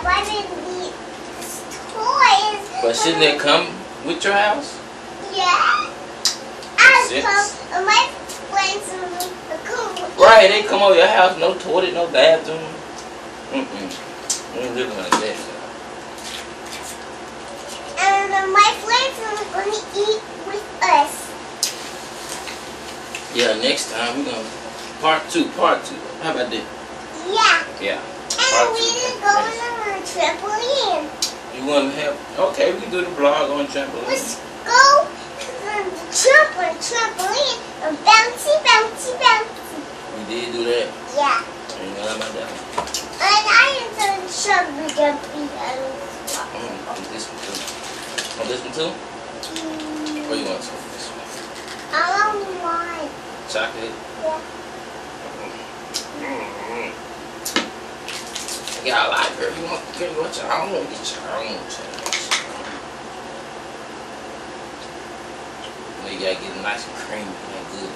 buy me toys. But shouldn't it come with your house? Yeah. My friends will come. Right, they come over your house, no toilet, no bathroom. We ain't living like that. And my friends are going to eat with us. Yeah, next time we're going to part two. How about that? Yeah. Yeah. And we can go on a trampoline. You want to have, okay, we can do the vlog on trampoline. Let's go on the trampoline and bouncy. We did do that? Yeah. You know how about that one? And I am doing jumpy and stuff. On this one too. On this one too? Or you want some of this one? I want one. Chocolate? Yeah. Yeah, I like her. You want your own? Get your own. You gotta get a nice and creamy and good.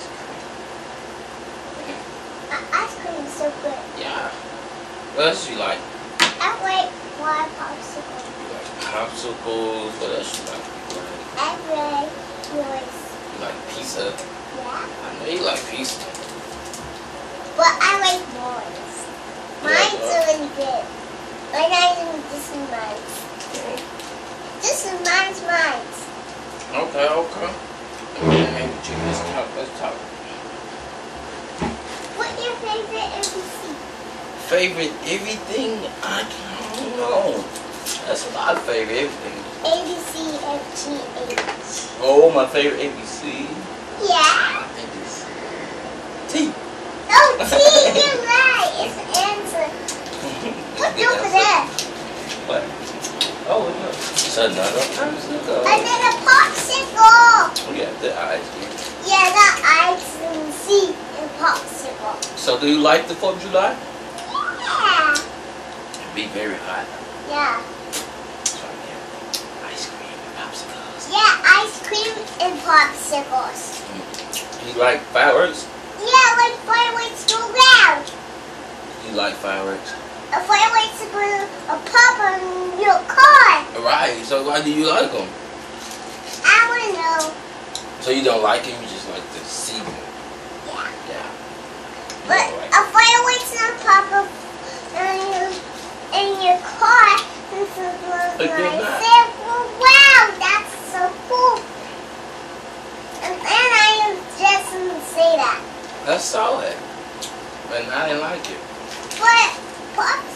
Ice cream is so good. Yeah. What else you like? I like wild popsicles. You like popsicles. What else you like? Everday yours. You like pizza? Yeah. I know you like pizza. But I like yours. Mine's really good. Like this is mine. This is mine. Okay. Maybe let's talk. What's your favorite ABC? Favorite everything? I don't know. That's a lot of favorite everything. A, B, C, F, G, H. Oh, my favorite ABC. Yeah. ABC. T. Oh, T, you're right. It's the answer. What's over there? What? Oh, look. It's another popsicle. Another popsicle. We got the ice cream. Yeah, the ice and C and popsicle. So, do you like the 4th of July? Yeah. It'd be very hot. Yeah. So, yeah. Ice cream and popsicles. Yeah, ice cream and popsicles. You like fireworks? Yeah, like fireworks go round. You like fireworks? A fireworks are going to pop on your car. Right. So, why do you like them? I want to know. So, you don't like them? You just like to see them? Yeah. Yeah. But a fireworks will pop up in your car. And so I said, well, wow, that's so cool. And then I just didn't say that. I saw it. But I didn't like it. But pops